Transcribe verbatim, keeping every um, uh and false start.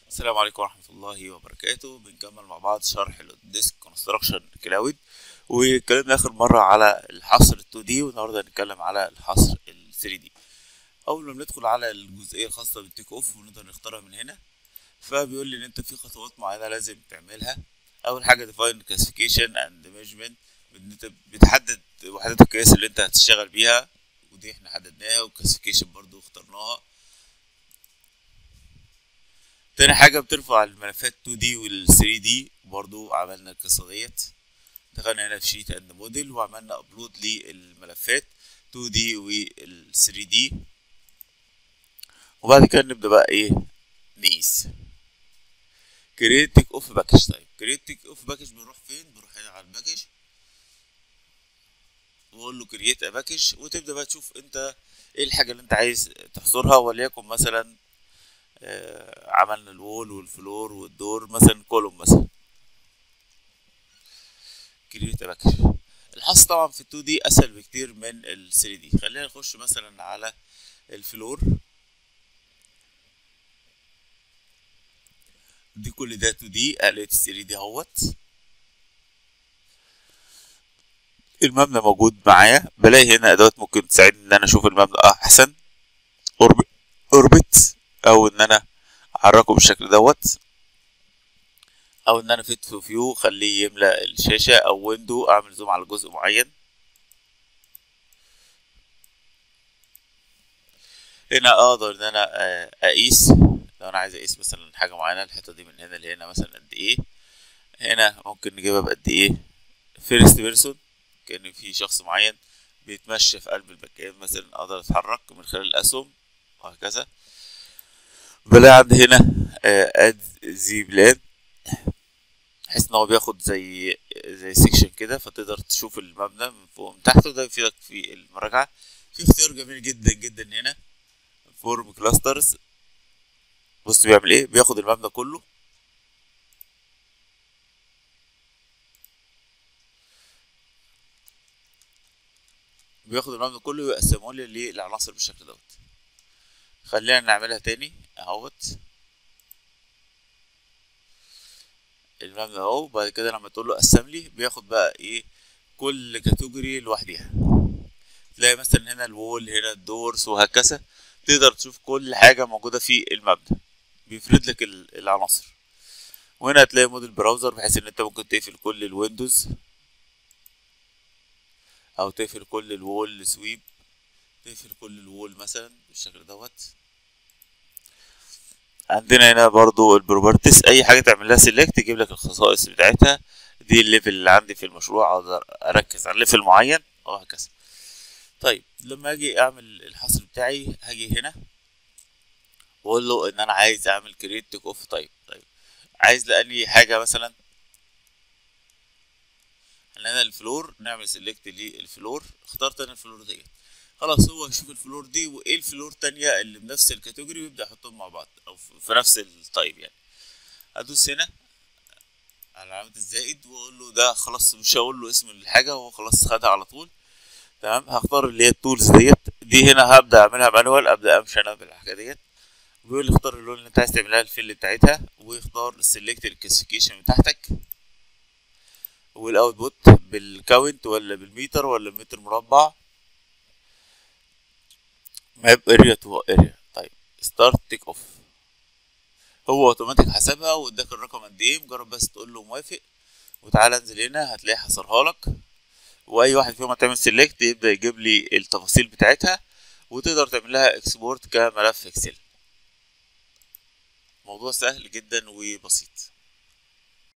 السلام عليكم ورحمة الله وبركاته. بنكمل مع بعض شرح الديسك كونستراكشن كلاود، واتكلمنا آخر مرة على الحصر ال تو دي، والنهاردة هنتكلم على الحصر ال ثري دي. أول ما بندخل على الجزئية الخاصة بالتيك أوف ونقدر نختارها من هنا، فبيقول لي إن أنت في خطوات معينة لازم تعملها. أول حاجة define classification and measurement، إن أنت بتحدد وحدات القياس اللي أنت هتشتغل بيها، ودي احنا حددناها، والكلاسيفيكيشن برضو اخترناها. تاني حاجة بترفع الملفات تو دي وال ثري دي، برضو عملنا القصة ديت. دخلنا هنا في شيت اند موديل وعملنا ابلود للملفات تو دي وال ثري دي، وبعد كده نبدأ بقى ايه نقيس. كريت تيك اوف باكج. طيب كريت تيك اوف باكج بنروح فين؟ بنروح هنا على الباكج واقول له كريت ا باكج، وتبدأ بقى تشوف انت ايه الحاجة اللي انت عايز تحصرها. وليكن مثلا آه عملنا الوول والفلور والدور، مثلا كولوم مثلا. كريت ا باكج. الحصر طبعا في ال تو دي اسهل بكتير من ال ثري دي. خلينا نخش مثلا على الفلور. دي كل ده تو دي، لقيت ثري دي اهوت. المبنى موجود معايا، بلاقي هنا ادوات ممكن تساعدني ان انا اشوف المبنى احسن. اوربت، او ان انا احركه بالشكل دوت، او ان انا فيت في فيو خليه يملى الشاشه، او ويندو اعمل زوم على جزء معين. هنا اقدر ان انا اقيس، لو انا عايز اقيس مثلا حاجه معينه، الحته دي من هنا لهنا مثلا قد ايه. هنا ممكن نجيبها بقد ايه. فيرست بيرسون، كأن في شخص معين بيتمشى في قلب المكان مثلا، اقدر اتحرك من خلال الاسهم وهكذا. بلاقي عندي هنا اد زي بلان، بحيث ان هو بياخد زي زي سيكشن كده، فتقدر تشوف المبنى من فوق ومن تحت، وده يفيدك في المراجعه. في اختيار جميل جدا جدا هنا، فورم كلاسترز. بص بيعمل ايه، بياخد المبنى كله، بياخد المبنى كله ويقسمه لي للعناصر بالشكل دوت. خلينا نعملها تاني اهوت. المبنى اهو، وبعد كده لما تقول له قسم لي بياخد بقى ايه كل كاتيجوري لوحديها. تلاقي مثلا هنا الوول، هنا الدورس، وهكذا. تقدر تشوف كل حاجة موجودة في المبنى، بيفرد لك العناصر. وهنا هتلاقي موديل براوزر، بحيث ان انت ممكن تقفل كل الويندوز، او تقفل كل الوول سويب، تقفل كل الوول مثلا بالشكل دوت. عندنا هنا برضو البروبرتيز، اي حاجه تعمل لها سيلكت تجيب لك الخصائص بتاعتها. دي الليفل اللي عندي في المشروع، اقدر اركز على ليفل معين وهكذا. طيب لما اجي اعمل الحصر بتاعي، هاجي هنا واقول له ان انا عايز اعمل كريت تيك اوف. طيب طيب عايز لاني حاجه مثلا، خلينا الفلور نعمل سيلكت للفلور. اخترت انا الفلور ديت، خلاص هو يشوف الفلور دي وايه الفلور التانية اللي بنفس الكاتيجوري، ويبدأ يحطهم مع بعض او في نفس التايب يعني. ادوس هنا على علامة الزائد واقول له ده، خلاص مش هقول له اسم الحاجة، هو خلاص خدها على طول. تمام. هختار اللي هي التولز ديت، دي هنا هبدأ اعملها مانوال، ابدأ امشي انا بالحاجة ديت. بيقول لي اختار اللون اللي انت عايز تعملها الفيل بتاعتها، واختار السلكت الكلاسيفيكيشن بتاعتك، والاوتبوت بالكاونت ولا بالمتر ولا بمتر مربع. ماب اريا تو اريا. طيب ستارت تيك اوف، هو اوتوماتيك حسبها واداك الرقم قد ايه. مجرد بس تقول له موافق، وتعالى انزل هنا هتلاقيه حصرها لك. واي واحد فيهم هتعمل سيلكت يبدا يجيب لي التفاصيل بتاعتها، وتقدر تعمل لها اكسبورت كملف اكسل. موضوع سهل جدا وبسيط.